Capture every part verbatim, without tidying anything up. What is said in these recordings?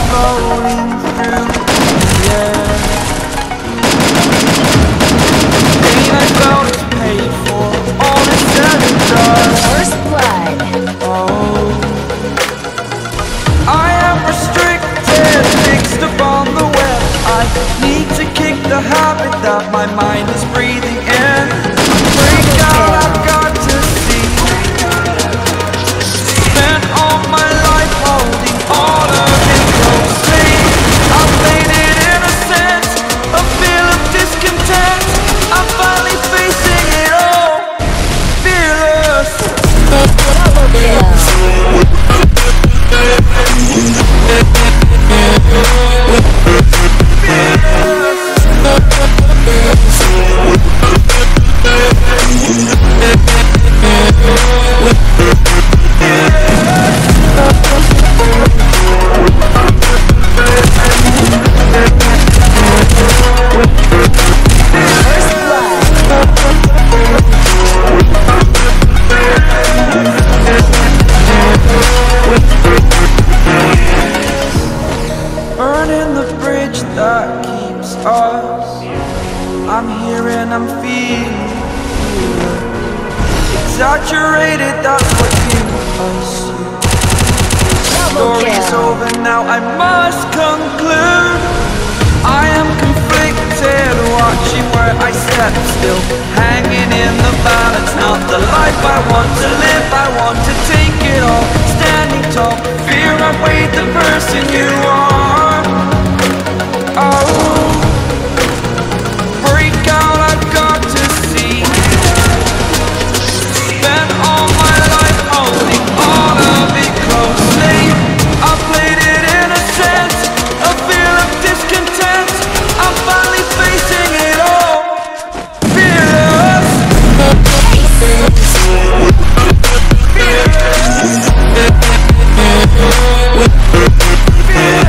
floating through the air. Pain I felt is paid for, all is said and done. First blood. Oh, I am restricted, fixed upon the web. I need to kick the habit that my mind is breathing in. Break out, I've got to see. Spent all my life holding all of it closely. I played it in a sense, a feel of discontent. I'm finally facing it all, fearless. Double kill. Burning the bridge that keeps us. I'm here and I'm feeling exaggerated, that's what gives us you. Story's over now, I must conclude. I am conflicted, watching where I step still, hanging in the balance. Not the life I want to live, I want to take it all. Standing tall, fear I've weighed the person you are. Oh, break out, I've got to see. Spent all my life holding all of it closely. I played it in a sense, a feel of discontent. I'm finally facing it all, fearless. Fearless. Fearless.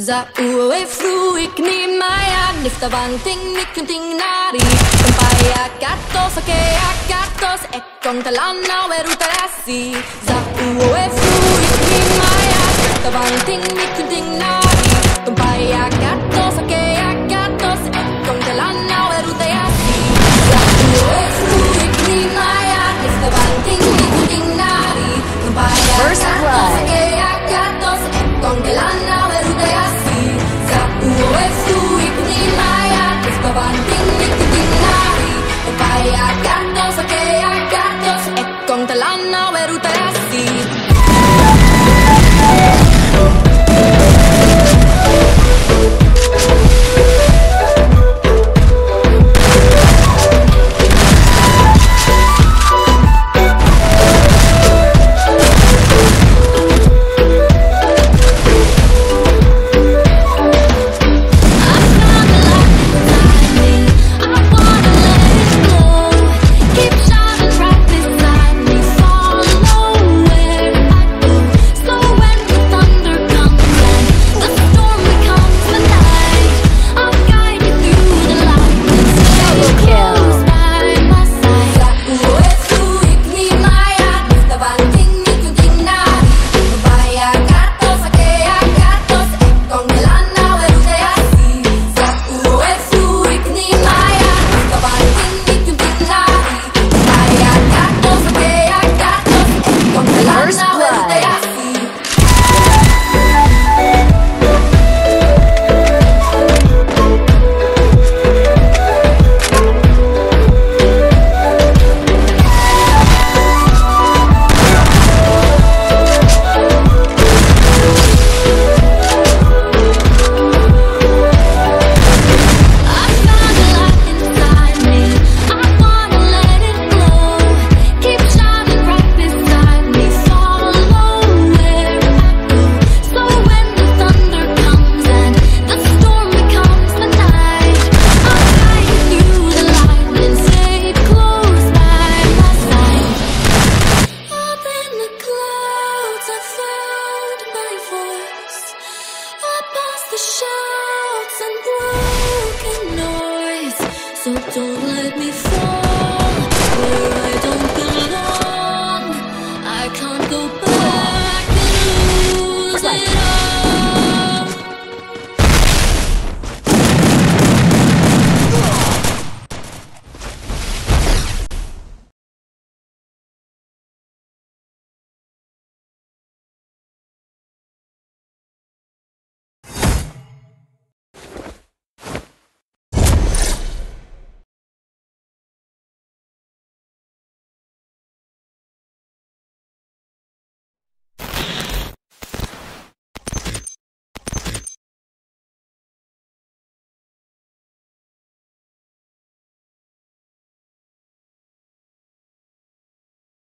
Za uwe fruik ni maya nifta vanting nikunting nari Tempaya katos ake akatos ekon talana werutarasi Za uwe fruik ni maya nifta vanting nikunting nari Tempaya katos